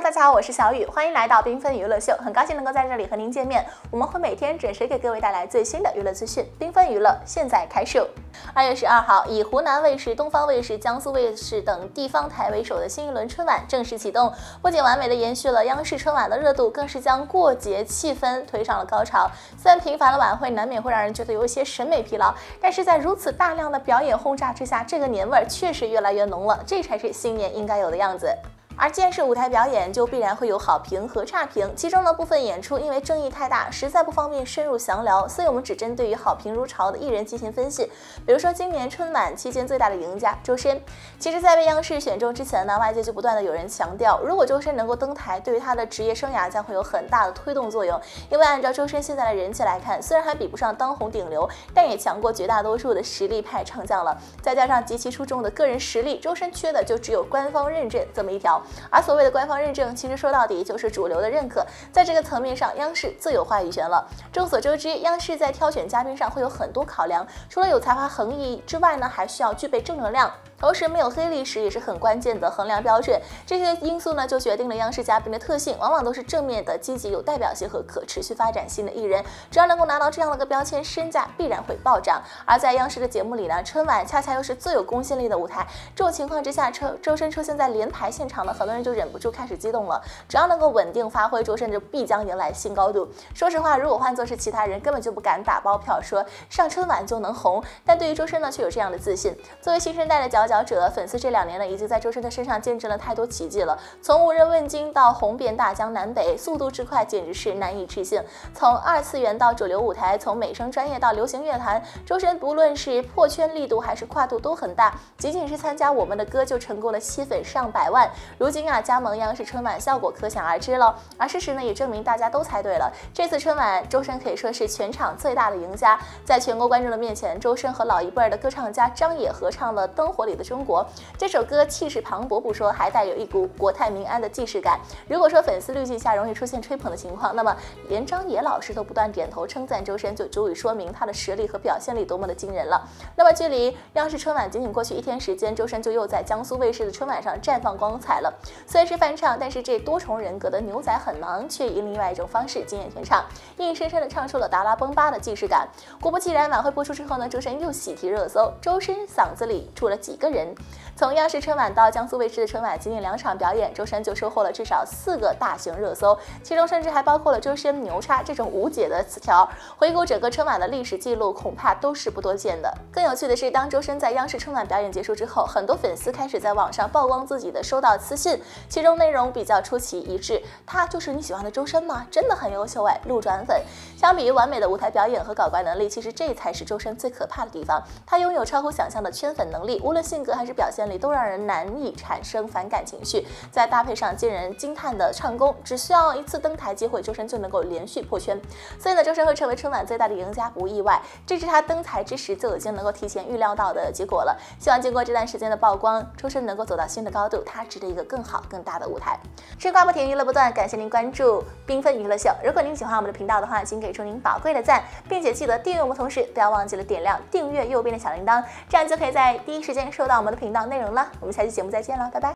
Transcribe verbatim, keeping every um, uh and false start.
大家好，我是小雨，欢迎来到缤纷娱乐秀，很高兴能够在这里和您见面。我们会每天准时给各位带来最新的娱乐资讯。缤纷娱乐现在开售。二月十二号，以湖南卫视、东方卫视、江苏卫视等地方台为首的新一轮春晚正式启动，不仅完美的延续了央视春晚的热度，更是将过节气氛推上了高潮。虽然频繁的晚会难免会让人觉得有一些审美疲劳，但是在如此大量的表演轰炸之下，这个年味儿确实越来越浓了，这才是新年应该有的样子。而既然是舞台表演，就必然会有好评和差评，其中的部分演出因为争议太大，实在不方便深入详聊，所以我们只针对于好评如潮的艺人进行分析。比如说今年春晚期间最大的赢家周深，其实在被央视选中之前呢，外界就不断的有人强调，如果周深能够登台，对于他的职业生涯将会有很大的推动作用。因为按照周深现在的人气来看，虽然还比不上当红顶流，但也强过绝大多数的实力派唱将了。再加上极其出众的个人实力，周深缺的就只有官方认证这么一条。而所谓的官方认证，其实说到底就是主流的认可，在这个层面上，央视最有话语权了。众所周知，央视在挑选嘉宾上会有很多考量，除了有才华横溢之外呢，还需要具备正能量。同时，没有黑历史也是很关键的衡量标准。这些因素呢，就决定了央视嘉宾的特性，往往都是正面的、积极、有代表性和可持续发展性的艺人。只要能够拿到这样的个标签，身价必然会暴涨。而在央视的节目里呢，春晚恰恰又是最有公信力的舞台。这种情况之下，周周深出现在联排现场呢，很多人就忍不住开始激动了。只要能够稳定发挥，周深就必将迎来新高度。说实话，如果换作是其他人，根本就不敢打包票说上春晚就能红。但对于周深呢，却有这样的自信。作为新生代的佼佼者，粉丝这两年呢，已经在周深的身上见证了太多奇迹了。从无人问津到红遍大江南北，速度之快简直是难以置信。从二次元到主流舞台，从美声专业到流行乐坛，周深不论是破圈力度还是跨度都很大。仅仅是参加我们的歌就成功了吸粉上百万，如今啊加盟央视春晚，效果可想而知了。而事实呢也证明大家都猜对了，这次春晚周深可以说是全场最大的赢家。在全国观众的面前，周深和老一辈的歌唱家张也合唱了《灯火里的中国》。这首歌气势磅礴不说，还带有一股国泰民安的既视感。如果说粉丝滤镜下容易出现吹捧的情况，那么连张也老师都不断点头称赞周深，就足以说明他的实力和表现力多么的惊人了。那么距离央视春晚仅仅过去一天时间，周深就又在江苏卫视的春晚上绽放光彩了。虽然是翻唱，但是这多重人格的牛仔很忙，却以另外一种方式惊艳全场，硬生生的唱出了达拉崩巴的既视感。果不其然，晚会播出之后呢，周深又喜提热搜，周深嗓子里出了几个人。从央视春晚到江苏卫视的春晚，仅仅两场表演，周深就收获了至少四个大型热搜，其中甚至还包括了周深牛叉这种无解的词条。回顾整个春晚的历史记录，恐怕都是不多见的。更有趣的是，当周深在央视春晚表演结束之后，很多粉丝开始在网上曝光自己的收到私信，其中内容比较出奇一致。他就是你喜欢的周深吗？真的很优秀哎，路转粉。相比于完美的舞台表演和搞怪能力，其实这才是周深最可怕的地方。他拥有超乎想象的圈粉能力，无论性格还是表现力，都让人难以产生反感情绪。再搭配上惊人惊叹的唱功，只需要一次登台机会，周深就能够连续破圈。所以呢，周深会成为春晚最大的赢家不意外，这是他登台之时就已经能够提前预料到的结果了。希望经过这段时间的曝光，周深能够走到新的高度，他值得一个更好更大的舞台。吃瓜不停，娱乐不断，感谢您关注缤纷娱乐秀。如果您喜欢我们的频道的话，请给出您宝贵的赞，并且记得订阅我们，同时不要忘记了点亮订阅右边的小铃铛，这样就可以在第一时间收到我们的频道内容了。我们下期节目再见了，拜拜。